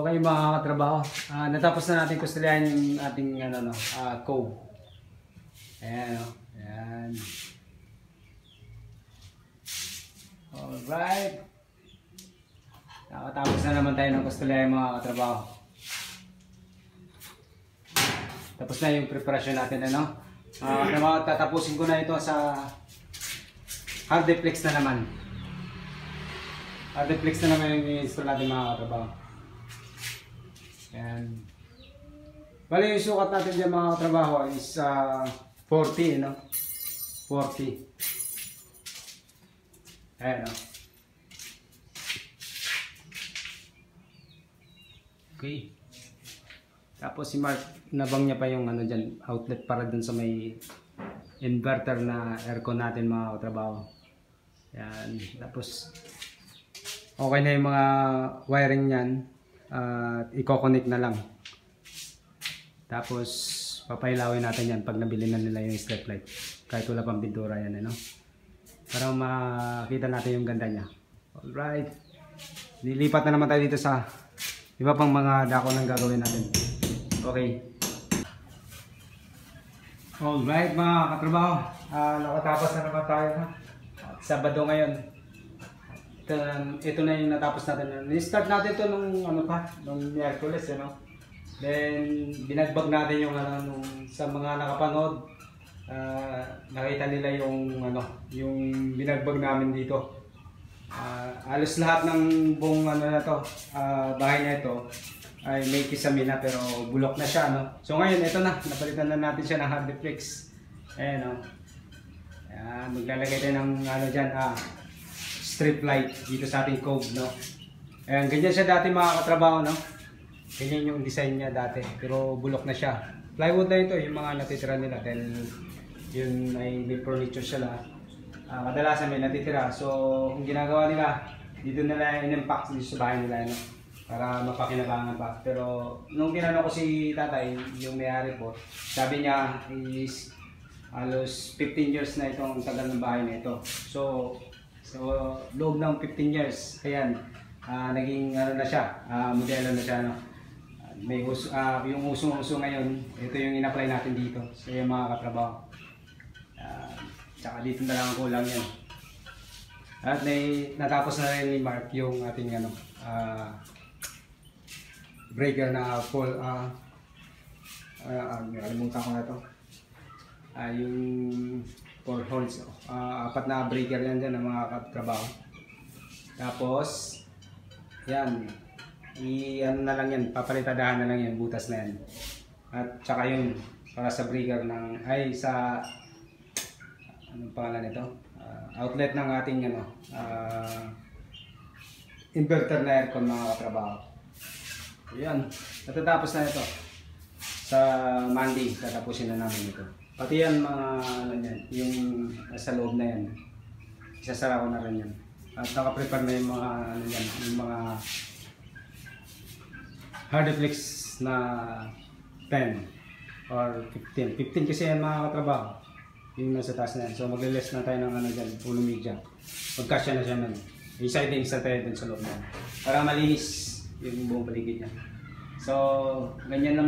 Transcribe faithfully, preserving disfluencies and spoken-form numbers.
Okay mga katrabaho, uh, natapos na natin kustulihan yung ating ano, no, uh, cove. Ayan o, ayan. Alright. Nakatapos na naman tayo ng kustulihan mga katrabaho. Tapos na yung preparasyon natin, ano. Uh, naman, tatapusin ko na ito sa Hardiplex na naman. Hardiplex na naman yung i-install natin mga katrabaho. Ayan. Bali yung sukat natin dyan mga katrabaho is uh, forty, no? forty. Ayan, no? Okay. Tapos si Mark, nabang niya pa yung ano dyan, outlet para dun sa may inverter na aircon natin mga katrabaho. Ayan. Tapos okay na yung mga wiring niyan. Uh, i-connect na lang. Tapos papailawin natin yan pag nabili na nila yung strip light. Kahit wala pang pintura yan, ano? Para makita natin yung ganda niya. Alright. Nilipat na naman tayo dito sa iba pang mga dako ng gagawin natin. Okay. Alright mga katrabaho. Uh, nakatapos na naman tayo. Ha? Sabado ngayon. Ito na yung natapos natin. Ni-start natin ito nung ano pa, nung Miyerkules, you know? Then binagbag natin yung ano nung sa mga nakapanood, uh, nakita nila yung ano, yung binagbag namin dito. Uh, alos lahat ng buong ano na to, uh, bahay na ito ay may kisame na pero bulok na siya, no? So ngayon ito na, napalitan na natin siya ng Hardiplex. Ayan, no? Ayan, maglalagay tayo ng ano diyan, ah strip light dito sa ating cove, no? Ayan, ganyan siya dati mga katrabaho, no? Ganyan yung design niya dati, pero bulok na siya. Plywood na ito, yung mga natitira nila dahil yun ay may furniture sila. Uh, kadalasan may natitira, so kung ginagawa nila, dito nila in-impact dito sa bahay nila, no? Para mapakinabangan pa. Pero nung tinanong ko si tatay, yung may-ari po, sabi niya is halos fifteen years na itong tagal ng bahay na ito. So So, loob ng fifteen years, ayan, uh, naging ano na siya, uh, modelo na siya, no? Uh, may uso, uh, yung uso-uso ngayon, ito yung in-apply natin dito sa so, mga katrabaho. Uh, tsaka dito na lang ang kulang yan. At may, natapos na rin ni Mark yung ating ano, uh, breaker na full, uh, uh, uh, nakalimutan ko na ito. Uh, yung four holes, uh, apat na breaker yan dyan ng mga katrabaho. Tapos yan, i ano na lang yan, papalitadahan na lang yan, butas na yan. At saka yun para sa breaker ng ay sa anong pangalan nito, uh, outlet ng ating ano, uh, inverter na aircon mga katrabaho. Yan, natatapos na ito sa Monday, tatapusin na namin ito. Pati yan mga ano yan, yung nasa loob na yan, isasara ko na rin yan. At nakaprepare na yung mga ano yan, yung mga Hardiplex na ten or fifteen. fifteen kasi yan mga katrabaho, yung nasa taas na yan. So magle-less na tayo ng ano dyan, ulo media. Pagkasya na siya nun, i-siding sa tayo dun sa loob na yan. Para malinis yung buong paligid niya. So ganyan lang.